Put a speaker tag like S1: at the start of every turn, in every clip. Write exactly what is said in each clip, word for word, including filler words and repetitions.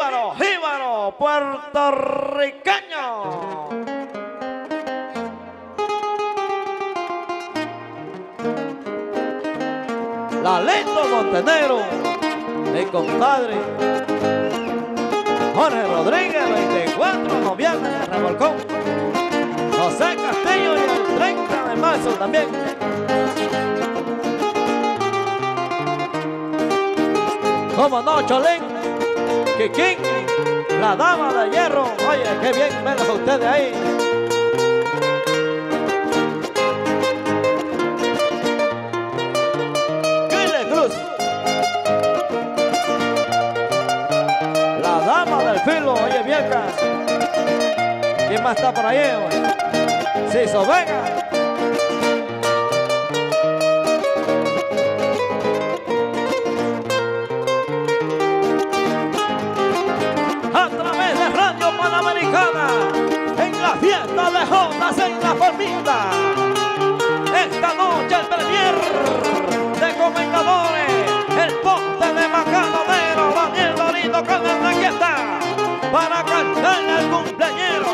S1: jíbaro, jíbaro puertorriqueño. Lalito Montenegro, mi compadre Jorge Rodríguez, veinticuatro de noviembre de Revolcón. José Castillo y el treinta de marzo también. Como no, Cholín, Kikín, la dama de hierro. Oye, qué bien verlos a ustedes ahí. Guile Cruz, la dama del filo. Oye, vieja. ¿Quién más está por ahí? Ciso Vega. En la fiesta de Jotas en la Palmita. Esta noche el premier de comendadores, el ponte de Macanonero, Daniel Dorito con la maqueta para cantarle al cumpleañero.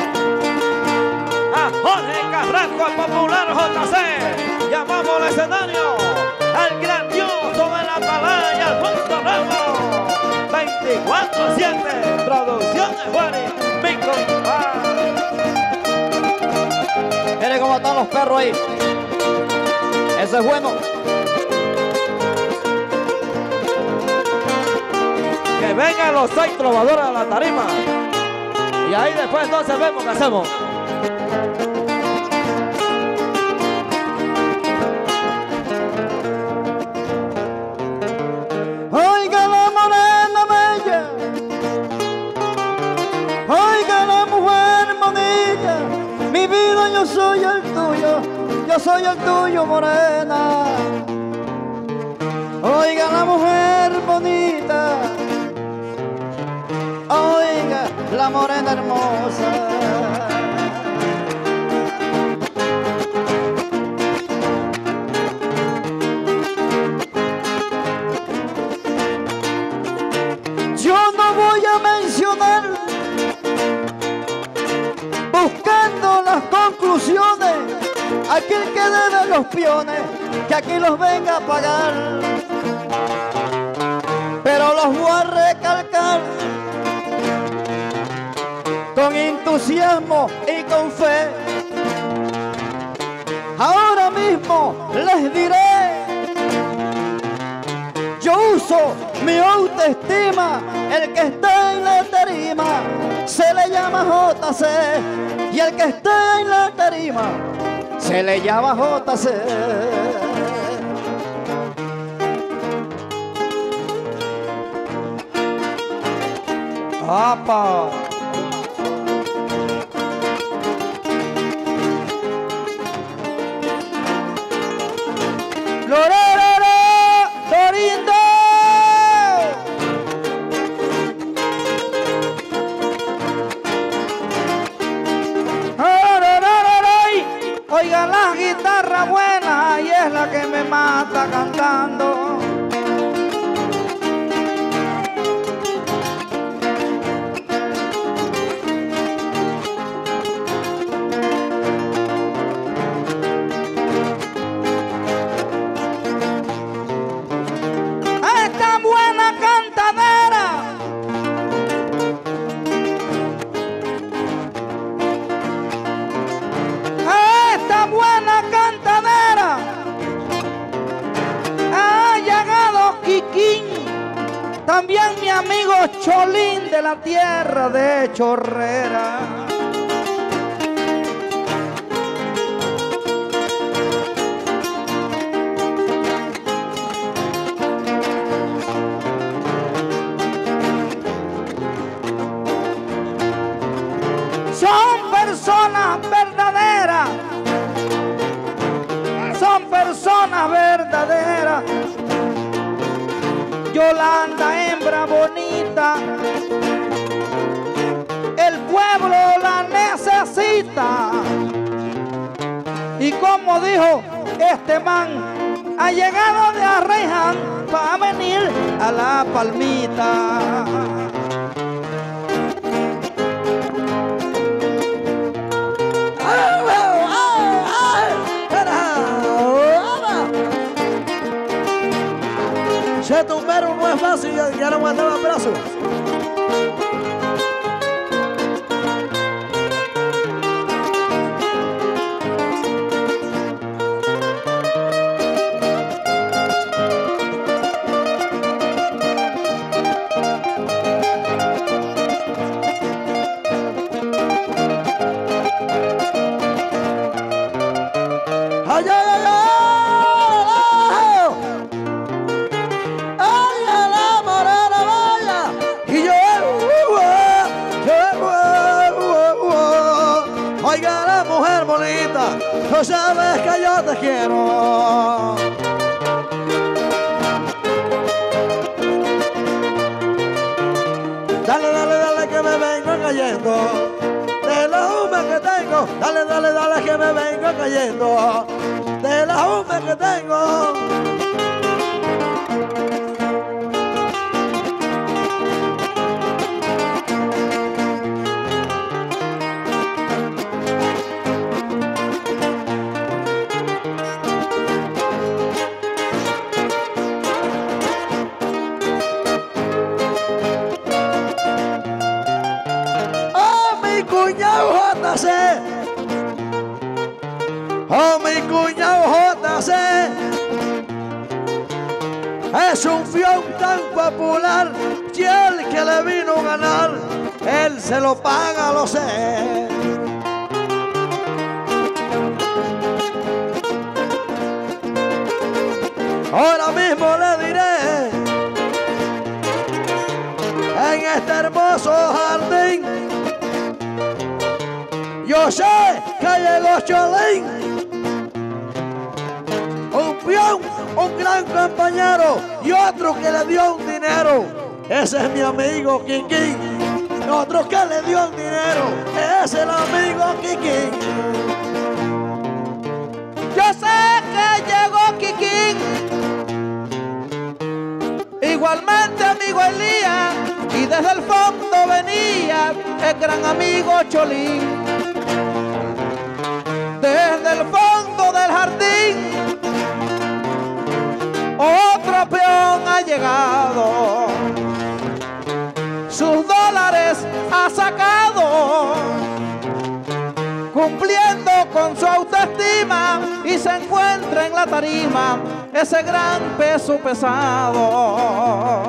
S1: A Jorge Carrasco, el popular J C, llamamos al escenario al grandioso de la atalaya, Alfonso Ramos. veinticuatro siete, Producciones Juárez. Miren cómo están los perros ahí. Eso es bueno. Que vengan los seis trovadores a la tarima. Y ahí después entonces vemos qué hacemos.
S2: Yo soy el tuyo, yo soy el tuyo, morena. Oiga la mujer bonita, oiga la morena hermosa. Yo no voy a mencionar buscando las conclusiones, aquel que debe los peones, que aquí los venga a pagar. Pero los voy a recalcar con entusiasmo y con fe. Ahora mismo les diré, yo uso mi autoestima, el que está en la tarima se le llama J C, y el que está en la tarima se le llama J C. ¡Apa! ¡Lorororo! ¡Dorindo! Oiga la guitarra buena y es la que me mata cantando. Esta buena cantadera buena cantadera ha llegado Kikín, también mi amigo Cholín de la tierra de Chorrera. Son personas verdaderas, son personas verdaderas. Yolanda, hembra bonita, el pueblo la necesita. Y como dijo este man, ha llegado de Arreján para venir a La Palmita.
S3: aplauso. Ay, ay, ay, ay, ay, ay, la morena vaya, y yo, uh, uh, uh, uh, uh. Oiga, la mujer bonita, tú sabes que yo te quiero. Dale, dale, dale que me vengo cayendo. De la humedad que tengo, dale, dale, dale que me vengo cayendo. De la humedad que tengo. Cuñado J C, oh mi cuñado J C, es un fión tan popular y el que le vino a ganar, él se lo paga, lo sé. Ahora mismo le diré, en este hermoso jardín, yo sé que llegó Cholín, un peón, un gran compañero y otro que le dio un dinero. Ese es mi amigo Kikín, otro que le dio un dinero. Ese es el amigo Kikín.
S4: Yo sé que llegó Kikín, igualmente amigo Elías, y desde el fondo venía el gran amigo Cholín. Desde el fondo del jardín, otro peón ha llegado, sus dólares ha sacado, cumpliendo con su autoestima, y se encuentra en la tarima ese gran peso pesado.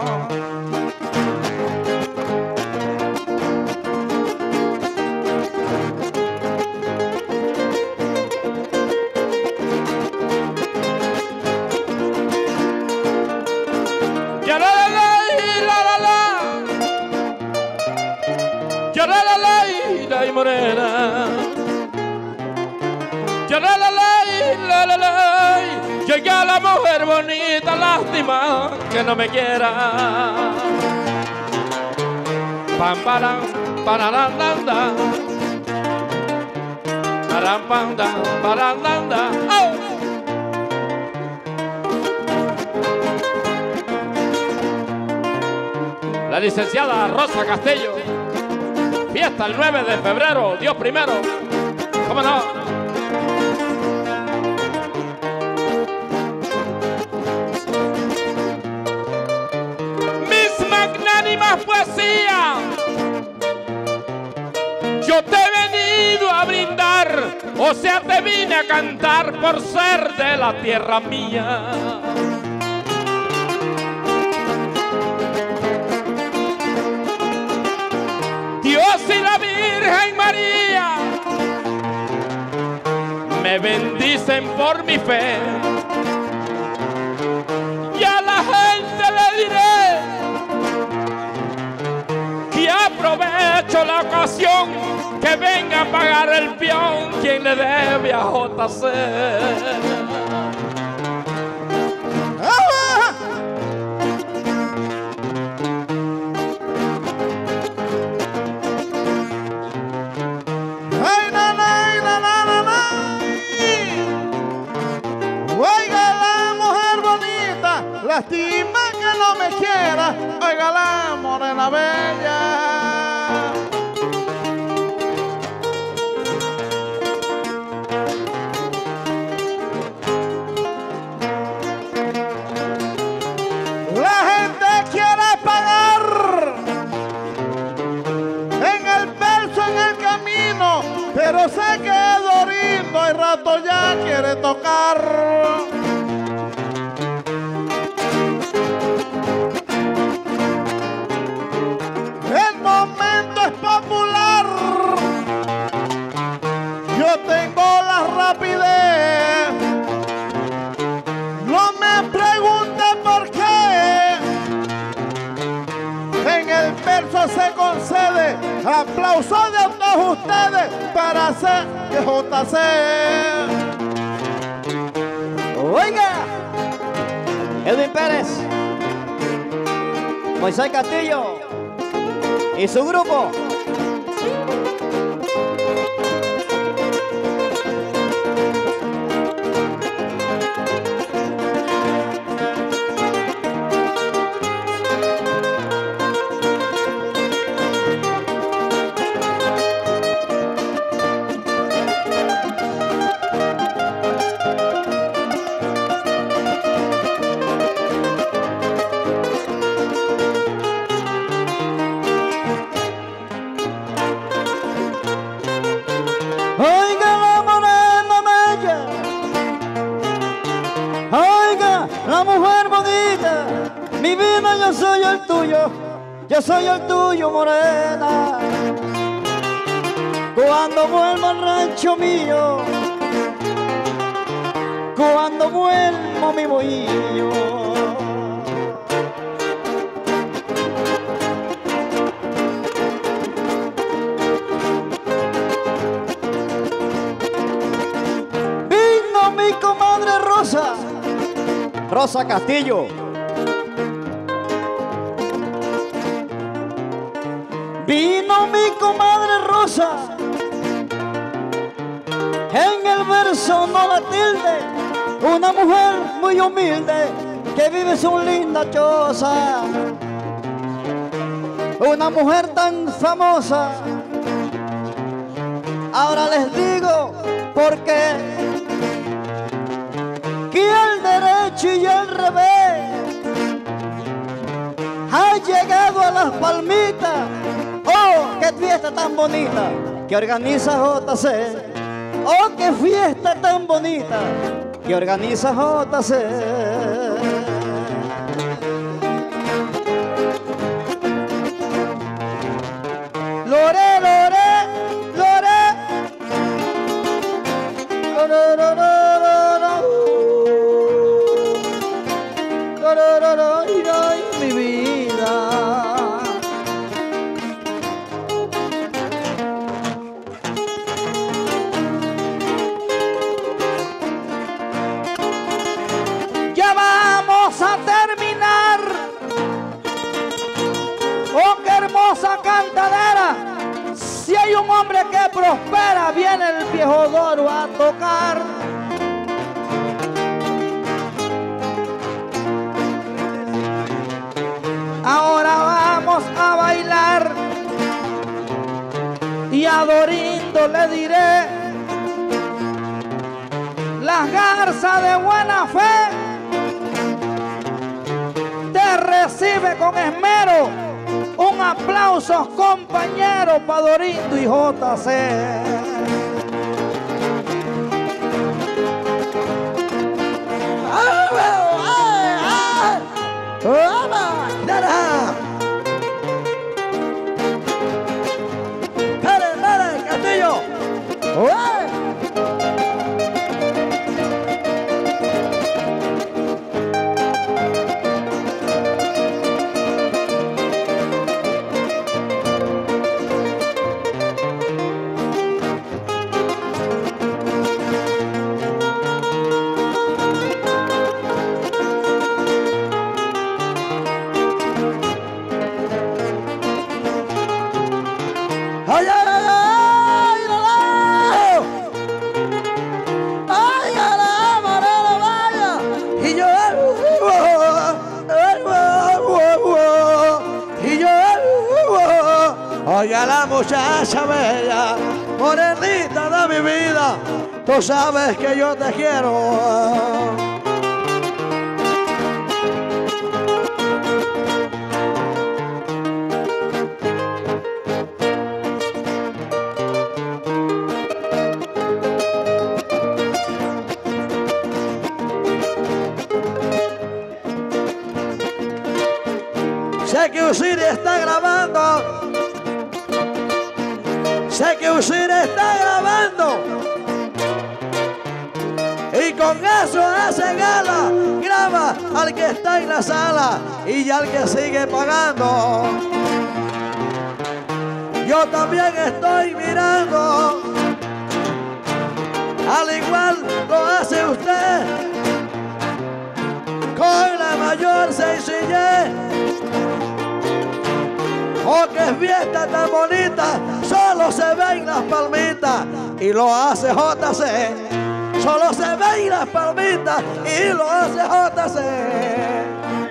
S1: Y morena, ya la la la la la, llega la mujer bonita, lástima que no me quiera. Pam param, pararandanda, param panda, parandanda. Oh. La licenciada Rosa Castello. Fiesta el nueve de febrero, Dios primero. ¿Cómo no? Mis magnánimas poesías, yo te he venido a brindar, o sea, te vine a cantar por ser de la tierra mía. Dios y la Virgen María me bendicen por mi fe, y a la gente le diré que aprovecho la ocasión, que venga a pagar el peón quien le debe a J C.
S4: Lástima que no me quiera, oiga la morena bella. La gente quiere pagar rato ya quiere tocar. El momento es popular. Yo tengo la rapidez. No me pregunte por qué. En el verso se concede aplauso de todos ustedes para hacer que J C.
S2: Oiga, Edwin Pérez, Moisés Castillo y su grupo. Oiga la morena bella, oiga la mujer bonita, mi vida yo soy el tuyo, yo soy el tuyo morena. Cuando vuelva al rancho mío, cuando vuelva mi bohío. Mi comadre Rosa, Rosa Castillo. Vino mi comadre Rosa, en el verso no la tilde, una mujer muy humilde que vive su linda choza. Una mujer tan famosa, ahora les digo por qué. Que el derecho y el revés ha llegado a las palmitas. ¡Oh, qué fiesta tan bonita que organiza J C! ¡Oh, qué fiesta tan bonita que organiza J C! Lore, lore, lore, lore, lore, lore. Mi vida, ya vamos a terminar. Oh, qué hermosa cantadera. Si hay un hombre que prospera, viene el viejo Doro a tocar. Ahora vamos a bailar y a Dorindo le diré: las garzas de buena fe te recibe con esmero. Un aplauso, compañero, para Dorindo y J C. ¡Pere, pere, Castillo! ¡Ué! ¡Ay, ay, ay, ay! ¡Ay, ay, la marera vaya! Y yo, y yo, oiga la muchacha bella, morenita de mi vida, tú sabes que yo te quiero.
S3: Usiri está grabando. Sé que Usiri está grabando. Y con eso hace gala. Graba al que está en la sala y al que sigue pagando. Yo también estoy mirando. Al igual lo hace usted. Con la mayor sencillez. Oh, qué fiesta tan bonita. Solo se ven las palmitas. Y lo hace J C. Solo se ven las palmitas. Y lo hace J C.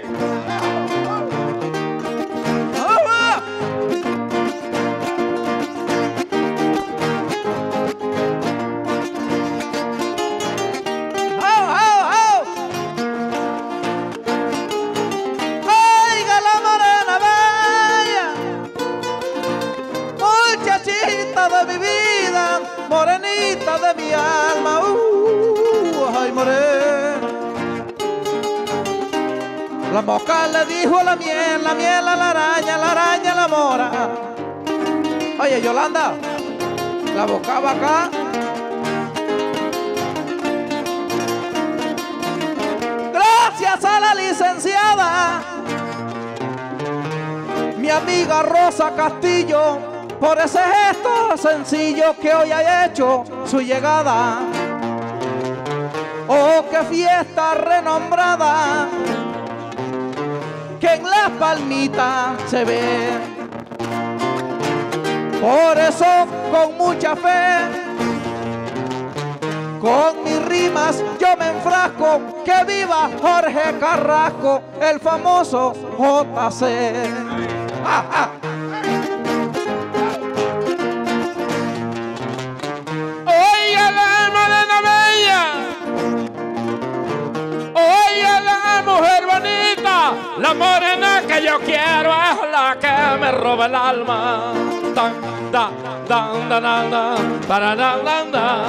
S4: De mi vida, morenita de mi alma, uh, ay morena. La mosca le dijo a la miel, la miel a la araña, la araña a la mora. Oye, Yolanda, la boca va acá. Gracias a la licenciada, mi amiga Rosa Castillo, por ese gesto sencillo que hoy ha hecho su llegada. Oh, qué fiesta renombrada que en las palmitas se ve. Por eso con mucha fe, con mis rimas yo me enfrasco. Que viva Jorge Carrasco, el famoso J C. ¡Ah, ah!
S1: La morena que yo quiero es la que me roba el alma. Dan, da, dan, da, da, da, para, da, da, da.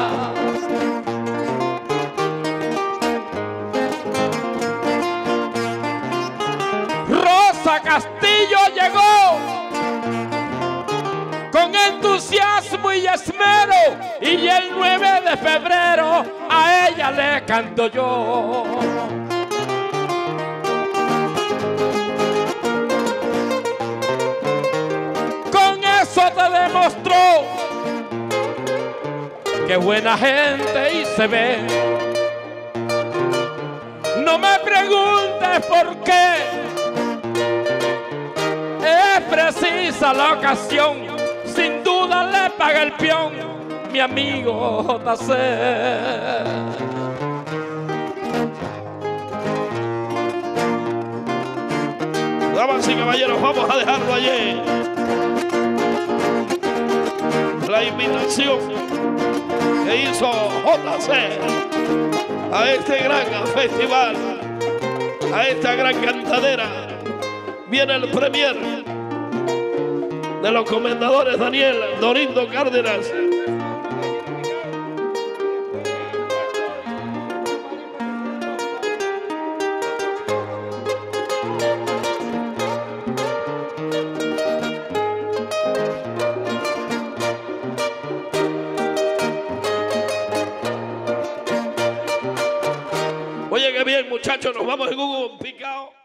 S1: Rosa Castillo llegó con entusiasmo y esmero, y el nueve de febrero a ella le canto yo. Te demostró que buena gente y se ve. No me preguntes por qué, es precisa la ocasión. Sin duda le paga el peón mi amigo J C. Damas y caballeros, vamos a dejarlo allí. La invitación que hizo J C a este gran festival, a esta gran cantadera. Viene el premier de los comendadores Daniel Dorindo Cárdenas. Oye, qué bien, muchachos, nos vamos en un picao.